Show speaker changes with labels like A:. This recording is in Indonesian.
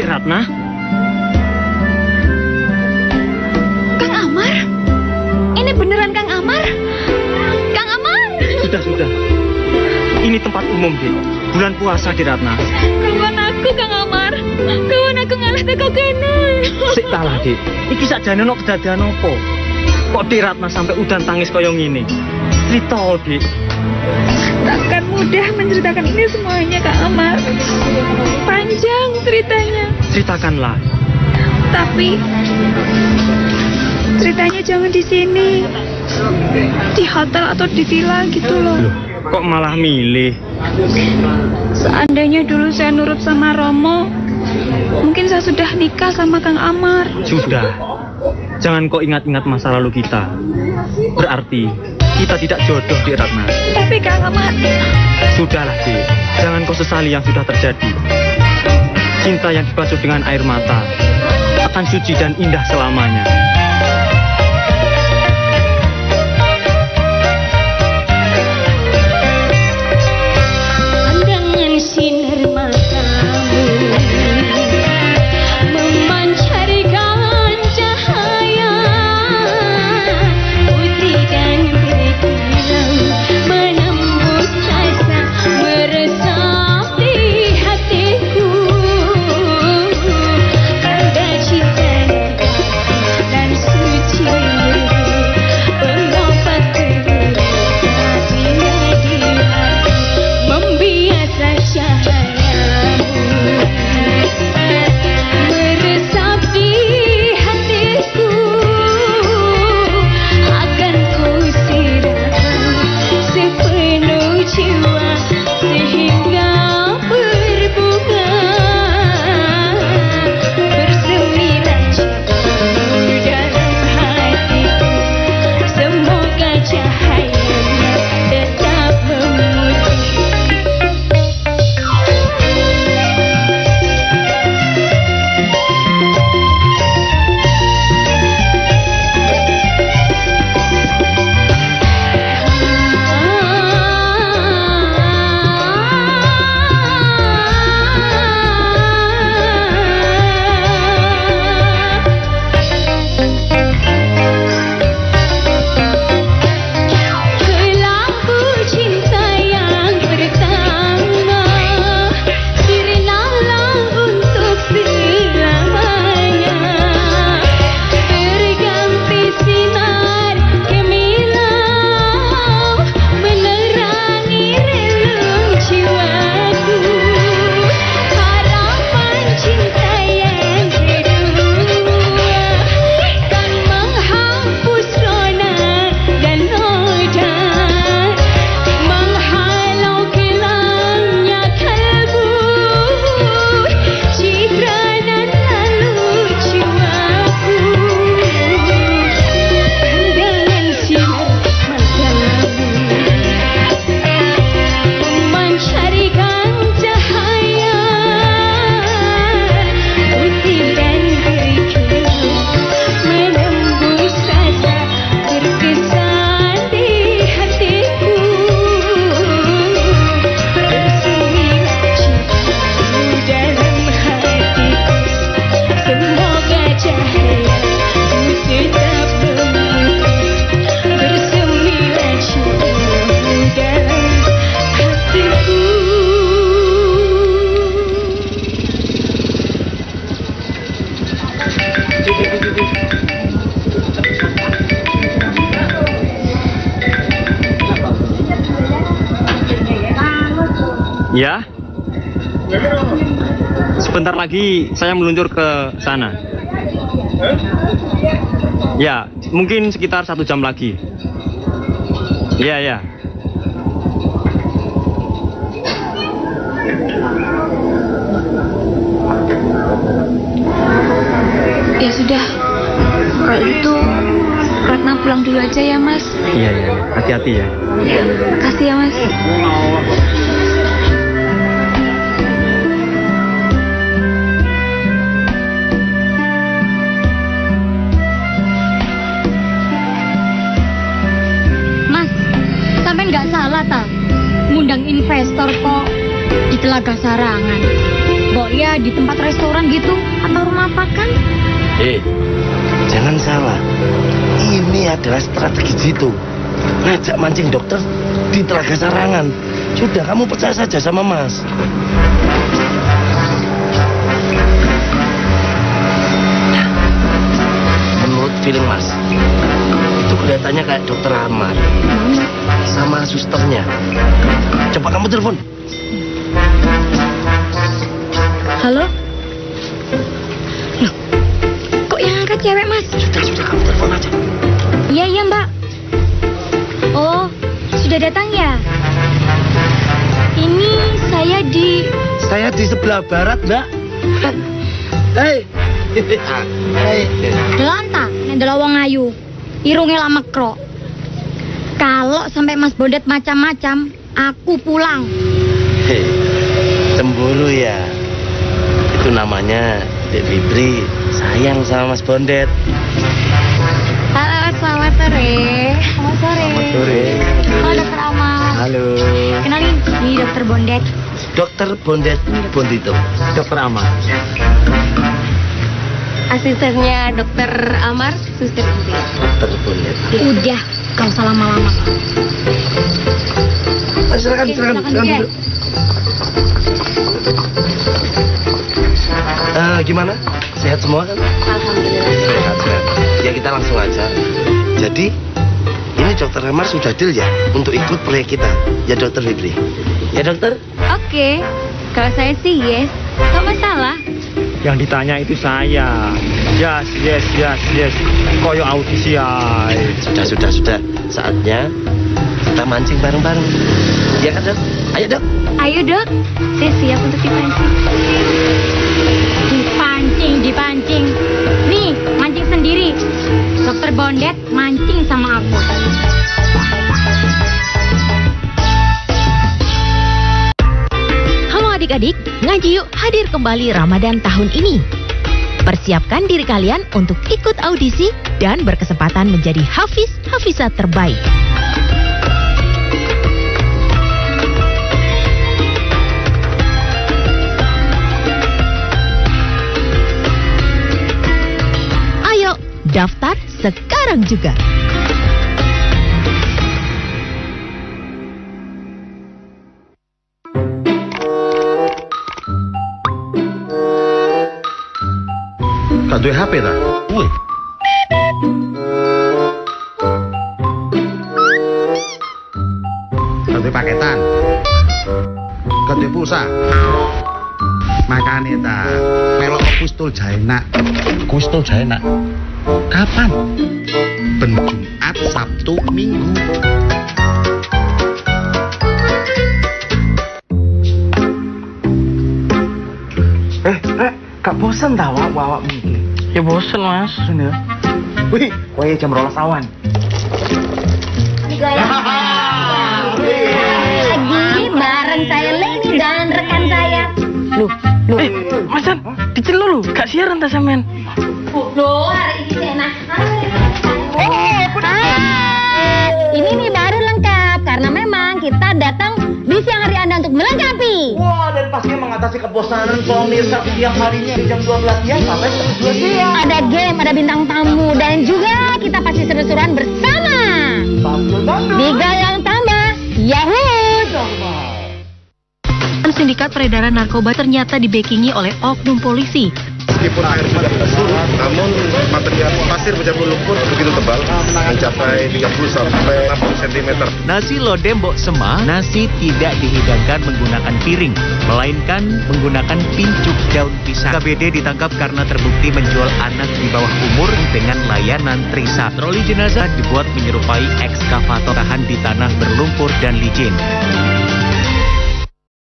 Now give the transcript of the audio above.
A: Ratna?
B: Kang Amar? Ini beneran Kang Amar? Kang Amar?
A: Sudah. Ini tempat umum, Dik. Bulan puasa di Ratna.
B: Kawan aku, Kang Amar. Kawan aku ngalah teko kene.
A: Sik talah, Dik. Iki sakjane ono kedadian apa? Kok di Ratna sampai udan tangis kaya ngene? Cerita, Dik.
B: Takkan mudah menceritakan ini semuanya, Kang Amar. Panjang ceritanya.
A: Ceritakanlah.
B: Tapi ceritanya jangan di sini. Di hotel atau di villa gitu loh.
A: Kok malah milih?
B: Seandainya dulu saya nurut sama Romo, mungkin saya sudah nikah sama Kang Amar.
A: Sudah. Jangan kau ingat-ingat masa lalu kita. Berarti kita tidak jodoh di Ratna.
B: Tapi Kang Amar...
A: Sudahlah, Dik. Jangan kau sesali yang sudah terjadi. Cinta yang dibasuh dengan air mata akan suci dan indah selamanya. Ya, sebentar lagi saya meluncur ke sana. Ya, mungkin sekitar 1 jam lagi. Ya.
B: Ya sudah, kalau itu Ratna pulang dulu aja ya, Mas.
A: Iya, hati-hati ya.
B: Ya, makasih ya, Mas.
C: Sampai nggak salah ta, ngundang investor kok di Telaga Sarangan. Mbok
B: ya di tempat restoran gitu atau rumah makan.
C: Jangan salah. Ini adalah strategi jitu. Ngajak mancing dokter di Telaga Sarangan. Sudah, kamu percaya saja sama Mas. Menurut feeling Mas, itu kelihatannya kayak dokter Amar sama susternya. Coba kamu telepon.
B: Halo? Loh, kok yang angkat cewek, Mas?
C: Sudah, kamu telepon aja.
B: Iya, Mbak. Oh, sudah datang ya? Ini saya
C: di sebelah barat, Mbak. Hei.
B: Delanta, adalah wong ayu. Irunge lah mekro. Kalau sampai Mas Bondet macam-macam, aku pulang.
C: Hei, cemburu ya. Itu namanya Dek Fitri sayang sama Mas Bondet.
B: Halo, selamat sore. Selamat sore.
C: Selamat sore.
B: Halo, Dokter Amar.
A: Halo.
B: Kenalin, ini Dokter Bondet.
C: Dokter Bondet Bondito.
A: Dokter Amar.
B: Asistennya Dokter Amar, Suster Putri.
C: Dokter Bondet.
B: Udah, kau salah lama-lama.
C: Silakan
B: ya.
C: duduk. Gimana? Sehat semua kan?
B: Alhamdulillah.
C: Sehat. Ya kita langsung aja. Jadi ini Dokter Amar sudah deal ya untuk ikut proyek kita. Ya Dokter Fitri. Ya dokter?
B: Oke, kalau saya sih yes, gak masalah.
A: Yang ditanya itu saya. Yes. Koyo audisi ay.
C: Sudah. Saatnya kita mancing bareng-bareng. Ya kan dok? Ayo dok.
B: Ayo dok, saya siap untuk dipancing. Dipancing. Nih, mancing sendiri. Dokter Bondet mancing sama aku.
D: Halo adik-adik, Ngaji Yuk hadir kembali Ramadan tahun ini. Persiapkan diri kalian untuk ikut audisi dan berkesempatan menjadi Hafizah terbaik. Ayo, daftar sekarang juga.
C: Gak duwe HP ta? Wih.
E: Gak duwe paketan. Gak duwe pulsa. Makane ta, melok Kustul Jaenak.
C: Kustul Jaenak.
E: Kapan? Ben Jumat, Sabtu, Minggu.
A: Gak bosan tau awak mungkin. Ya bosan mas. Ya. Wih, kowe jam 12 awan.
B: Lagi bareng saya Leni dan rekan saya. Loh.
A: Masan, dicel lu, gak siaran ta sampean.
B: Loh, hari ini enak. Ini nih baru lengkap karena memang kita datang di siang hari Anda untuk melengkapi.
F: Wah, dan pastinya mengatasi kebosanan pemirsa tiap harinya di jam 12 siang sampai jam 2 siang.
B: Ada game, ada bintang tamu, dan juga kita pasti seru-seruan bersama. Di Gayang Tambah, Yahoo!
D: Sindikat peredaran narkoba ternyata dibackingi oleh oknum polisi.
E: Meskipun air sudah surut, namun material pasir bercampur lumpur begitu tebal, mencapai 30 sampai 60 cm.
G: Nasi lodeh Mbok Sema, nasi tidak dihidangkan menggunakan piring, melainkan menggunakan pincuk daun pisang. KBD ditangkap karena terbukti menjual anak di bawah umur dengan layanan Trisa. Troli jenazah dibuat menyerupai ekskavator tahan di tanah berlumpur dan licin.